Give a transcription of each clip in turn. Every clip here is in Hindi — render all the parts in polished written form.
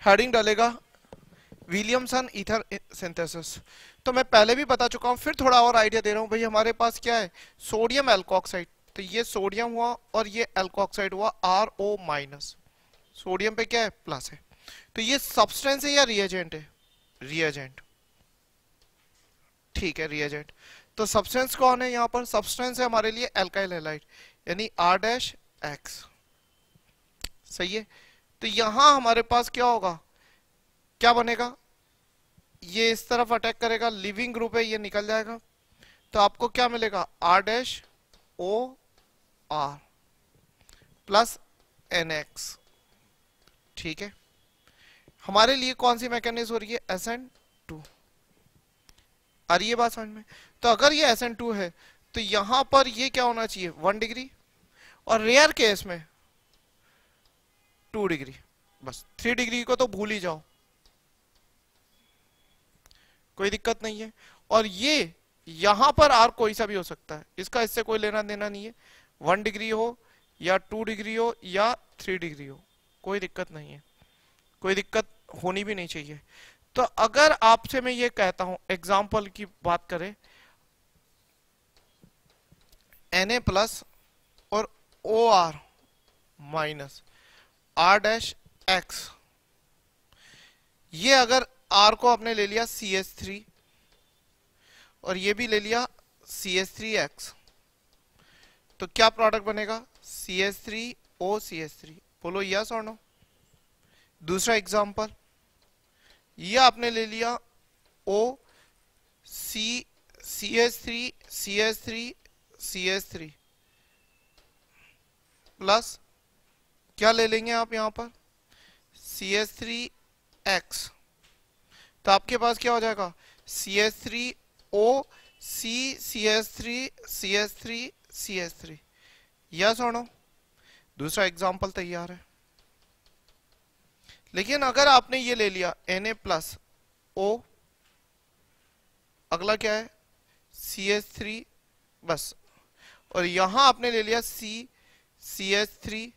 हेडिंग डालेगा विलियमसन ईथर सिंथेसिस। तो मैं पहले भी बता चुका हूं, फिर थोड़ा और आइडिया दे रहा हूं भाई। हमारे पास क्या है, सोडियम एल्कोक्साइड, तो ये सोडियम हुआ और ये एल्कोक्साइड हुआ RO माइनस, सोडियम पे क्या है प्लस है। तो ये सब्सटेंस है या रिएजेंट है, रिएजेंट, ठीक है रिएजेंट। तो सब्सटेंस कौन है यहाँ पर, सब्सटेंस है हमारे लिए एल्काइल हैलाइड यानी R-X, सही है। तो यहां हमारे पास क्या होगा, क्या बनेगा, ये इस तरफ अटैक करेगा, लिविंग ग्रुप है ये निकल जाएगा, तो आपको क्या मिलेगा R-OR प्लस NX, ठीक है। हमारे लिए कौन सी मैकेनिज्म हो रही है, SN2, आ रही है बात समझ में। तो अगर ये SN2 है तो यहां पर ये क्या होना चाहिए 1 डिग्री, और रेयर केस में 2 डिग्री, बस 3 डिग्री को तो भूल ही जाओ, कोई दिक्कत नहीं है। और ये यहां पर R कोई सा भी हो सकता है, इसका इससे कोई लेना देना नहीं है, 1 डिग्री हो या 2 डिग्री हो या 3 डिग्री हो, कोई दिक्कत नहीं है, कोई दिक्कत होनी भी नहीं चाहिए। तो अगर आपसे मैं ये कहता हूं, एग्जाम्पल की बात करें, Na प्लस और OR माइनस R-X, ये अगर R को आपने ले लिया CH3 और ये भी ले लिया CH3X, तो क्या प्रोडक्ट बनेगा CH3OCH3, बोलो यस और नो। दूसरा एग्जांपल, ये आपने ले लिया O CH3 CH3 CH3 plus क्या ले लेंगे आप यहां पर CH3X, तो आपके पास क्या हो जाएगा CH3O CH3 CH3 CH3, yes और नो। दूसरा एग्जांपल तैयार है। लेकिन अगर आपने ये ले लिया Na प्लस O, अगला क्या है CH3 बस, और यहां आपने ले लिया CH3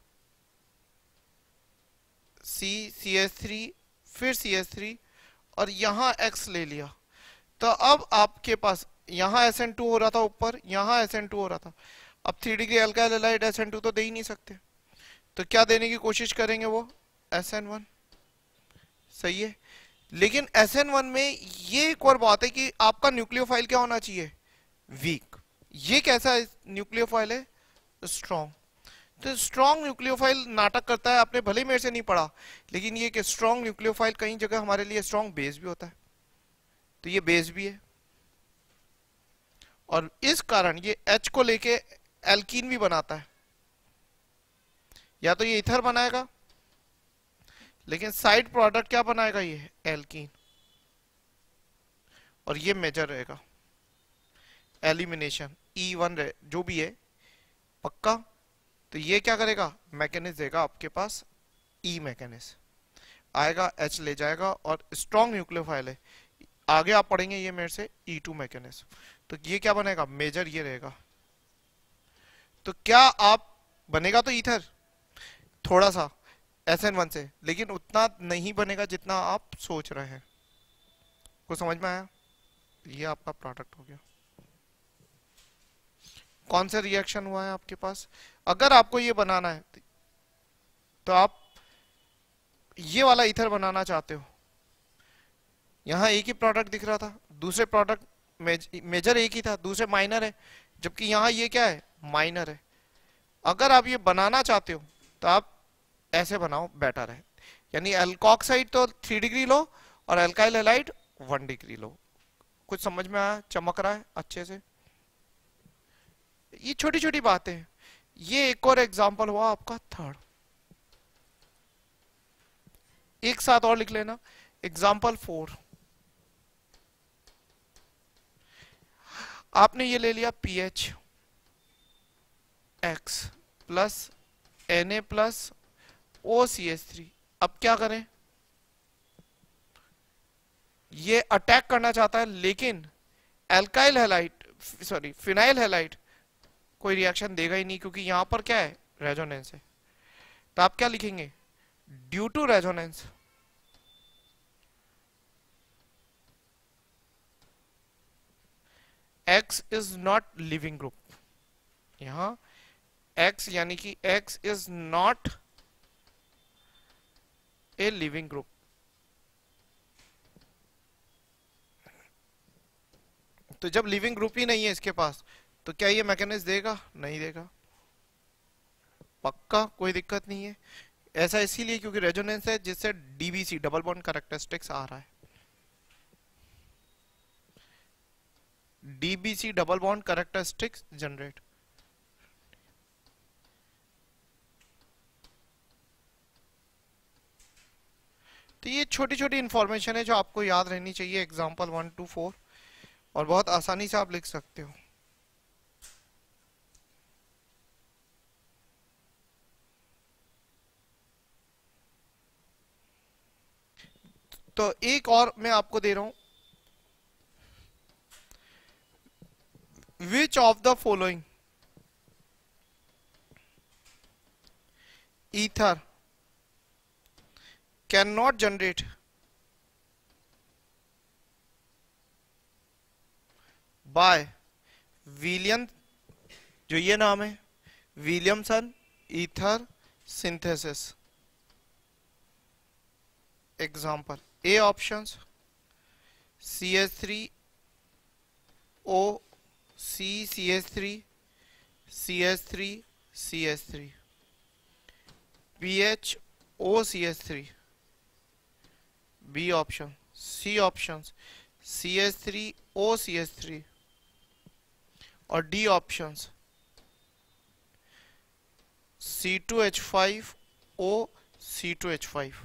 CH3 फिर CH3 और यहां X ले लिया, तो अब आपके पास यहां SN2 हो रहा था ऊपर, यहां SN2 हो रहा था। अब 3 डिग्री अल्काइल हैलाइड SN2 तो दे ही नहीं सकते, तो क्या देने की कोशिश करेंगे वो SN1, सही है। लेकिन SN1 में ये एक और बात है कि आपका न्यूक्लियोफाइल क्या होना चाहिए, वीक। ये कैसा न्यूक्लियोफाइल है, स्ट्रॉन्ग। तो स्ट्रॉन्ग न्यूक्लियोफाइल नाटक करता है, आपने भले मेरे से नहीं पढ़ा, लेकिन ये कि स्ट्रॉन्ग न्यूक्लियोफाइल कई जगह हमारे लिए स्ट्रॉन्ग बेस भी होता है, तो ये बेस भी है, और इस कारण ये H को लेके एल्कीन भी बनाता है। या तो ये इथर बनाएगा, लेकिन साइड प्रोडक्ट क्या बनाएगा, ये एल्कीन, और ये मेजर रहेगा एलिमिनेशन E1 जो भी है पक्का। तो ये क्या करेगा, मैकेनिज्म देगा आपके पास E मैकेनिज्म आएगा, H ले जाएगा, और स्ट्रॉन्ग न्यूक्लियोफाइल है, आगे आप पढ़ेंगे ये मेरे से E2 मैकेनिज्म। तो ये क्या बनेगा, मेजर ये रहेगा। तो क्या आप बनेगा तो ईथर थोड़ा सा SN1 से, लेकिन उतना नहीं बनेगा जितना आप सोच रहे हैं। को समझ में आया, ये आपका प्रोडक्ट हो गया। कौन सा रिएक्शन हुआ है आपके पास, अगर आपको ये बनाना है तो आप ये वाला ईथर बनाना चाहते हो, यहां एक ही प्रोडक्ट दिख रहा था, दूसरे प्रोडक्ट मेजर एक ही था, दूसरे माइनर है, जबकि यहां ये क्या है, माइनर है। अगर आप ये बनाना चाहते हो तो आप ऐसे बनाओ, बेटर है। यानी एल्कोक्साइड तो 3 डिग्री लो और एल्काइल हैलाइड 1 डिग्री लो। कुछ समझ में आया, चमक रहा है अच्छे से। ये छोटी छोटी बातें हैं। ये एक और एग्जांपल हुआ आपका थर्ड, एक साथ और लिख लेना। एग्जांपल 4, आपने ये ले लिया PH X plus Na plus OCH3। अब क्या करें, ये अटैक करना चाहता है, लेकिन alkyl halide sorry phenyl halide कोई रिएक्शन देगा ही नहीं, क्योंकि यहां पर क्या है, रेजोनेंस है। तो आप क्या लिखेंगे, due to resonance X is not leaving group, यहां X यानी कि X is not a leaving group. तो जब लिविंग ग्रुप ही नहीं है इसके पास, तो क्या ये मैकेनिज्म देगा? नहीं देगा, पक्का कोई दिक्कत नहीं है। ऐसा इसीलिए क्योंकि रेजोनेंस है जिससे डीबीसी डबल बॉन्ड कैरेक्टरिस्टिक्स आ रहा है। DBC double bond characteristics generate. तो ये छोटी छोटी इंफॉर्मेशन है जो आपको याद रहनी चाहिए, एग्जांपल 1 to 4, और बहुत आसानी से आप लिख सकते हो। तो एक और मैं आपको दे रहा हूं, which of the following ether cannot generate by William, जो ये नाम है Williamson ether synthesis. Example A options CH3O CH3 CH3 CH3 PHOCH3 B option. C options CH3OCH3 और D ऑप्शंस C2H5O C2H5।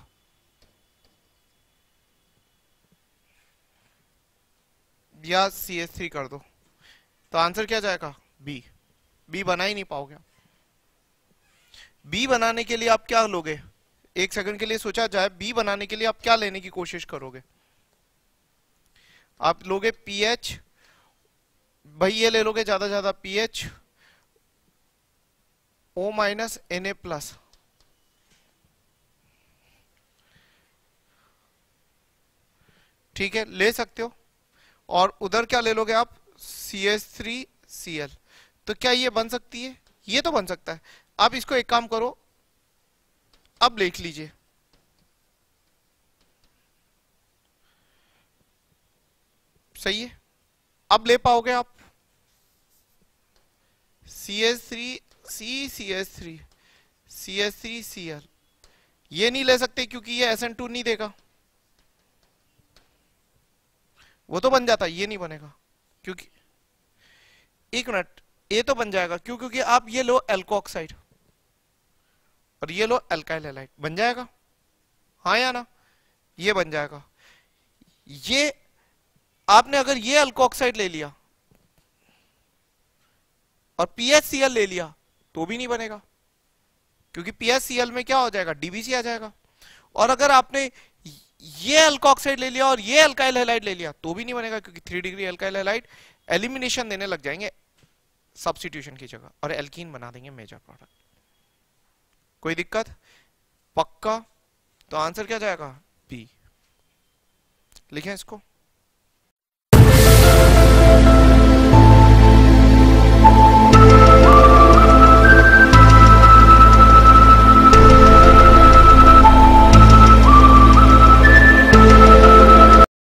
या CH3 कर दो, तो आंसर क्या जाएगा? बी। बी बना ही नहीं पाओगे। बी बनाने के लिए आप क्या लोगे? एक सेकंड के लिए सोचा जाए, बी बनाने के लिए आप क्या लेने की कोशिश करोगे? आप लोगे पीएच, भाई ये ले लोगे ज्यादा ज्यादा पीएच O माइनस Na+, ठीक है, ले सकते हो। और उधर क्या ले लोगे आप? CH3Cl। तो क्या ये बन सकती है? ये तो बन सकता है। आप इसको एक काम करो, अब लिख लीजिए, सही है, अब ले पाओगे आप? CH3 CH3Cl ये नहीं ले सकते क्योंकि ये SN2 नहीं देगा, वो तो बन जाता, ये नहीं बनेगा क्योंकि, एक मिनट, ये तो बन जाएगा क्यों? क्योंकि आप ये लो एल्कोक्साइड और ये लो अल्काइल हैलाइड, बन जाएगा, हाँ या ना? ये बन जाएगा। ये आपने अगर ये अल्कोक्साइड ले लिया और PHCl ले लिया तो भी नहीं बनेगा, क्योंकि PHCl में क्या हो जाएगा? DBC आ जाएगा। और अगर आपने ये अल्कोक्साइड ले लिया और ये अल्काइल हैलाइड ले लिया तो भी नहीं बनेगा, क्योंकि 3 डिग्री अल्काइल हैलाइड एलिमिनेशन देने लग जाएंगे सब्स्टिट्यूशन की जगह और एल्कीन बना देंगे मेजर प्रोडक्ट। कोई दिक्कत? पक्का? तो आंसर क्या जाएगा? बी। लिखें इसको।